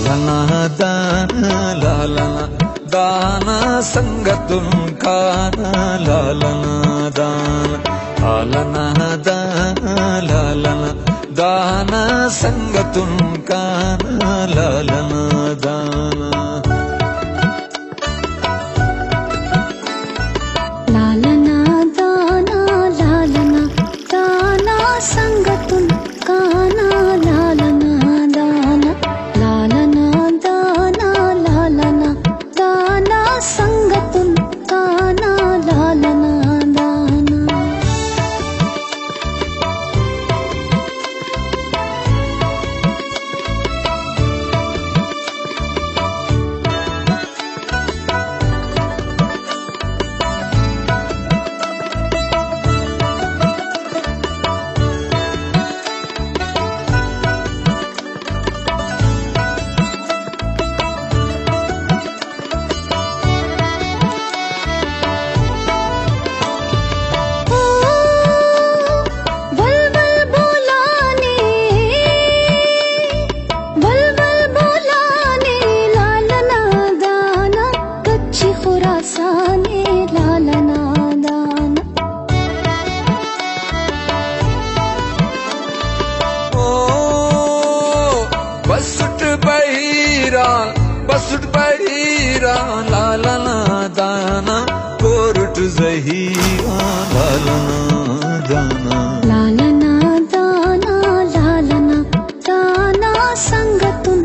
लालना दाना संगतुन काना लालना दाना संगतुन काना लालना दाना संगतुन काना लालना दाना लालना दाना लालना दाना संगतुन काना लालना दाना बसुट बहिरा लालना दाना कोरुट जहीरा लालना दाना लालना दाना संगतुन